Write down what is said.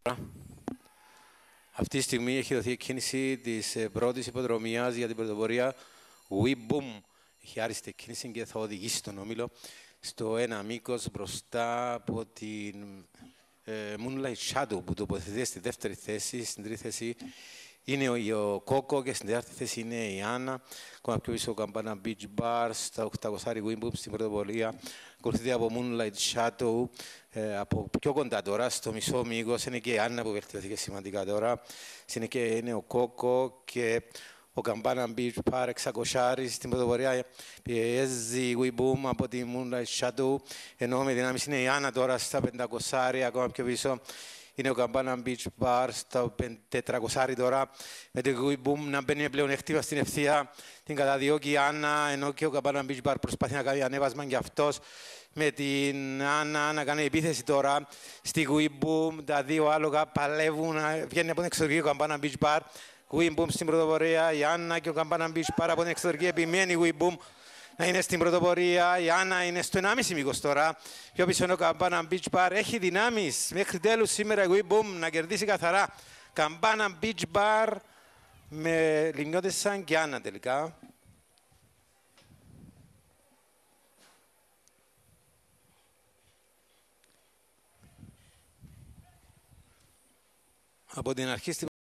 Αυτή τη στιγμή έχει δοθεί εκκίνηση της πρώτης υποδρομίας για την πρωτοπορία We Boom. Έχει άριστη εκκίνηση και θα οδηγήσει τον όμιλο στο ένα μήκος μπροστά από την Moonlight Shadow που τοποθετείται στη δεύτερη θέση. Στην τρίτη θέση είναι ο Κόκο και στην τέταρτη θέση είναι η Άννα. Ακόμα πιο πίσω ο Καμπάνα Beach Bar στα 800 We Boom στην πρωτοπορία. Ακολουθείται από Moonlight Shadow. Από πιο κοντά τώρα, στο μισό μήκος, είναι και η Άννα που βελτιώθηκε σημαντικά τώρα. Είναι ο Κόκο και ο Καμπάνα Beach Bar 600 στην πρωτοπορία. Πιέζει We Boom από τη Moonlight Shadow, ενώ με δυνάμεις είναι η Άννα τώρα στα 500, ακόμα πιο πίσω. Είναι ο Καμπάνα Beach Bar στα 400 τώρα. Με το We Boom να μπαίνει πλέον έκτιβα στην ευθεία. Την καταδιώκει η Άννα, ενώ και ο Καμπάνα Beach Bar προσπαθεί να κάνει ανέβασμα και αυτός. Με την Άννα να κάνει επίθεση τώρα στη We Boom. Τα δύο άλογα παλεύουν, βγαίνει από την εξωτερική ο Καμπάνα Beach Bar. We Boom στην πρωτοπορία, η Άννα και ο Καμπάνα Beach Bar από την εξωτερική επιμένει We Boom να είναι στην πρωτοπορία. Η Άννα είναι στο 1,5 μήκος τώρα. Πιο πίσω είναι ο Καμπάνα Beach Bar. Έχει δυνάμεις μέχρι τέλους σήμερα η We Boom να κερδίσει καθαρά. Καμπάνα Beach Bar με λιμνιώτες σαν και Άννα τελικά. Από την αρχή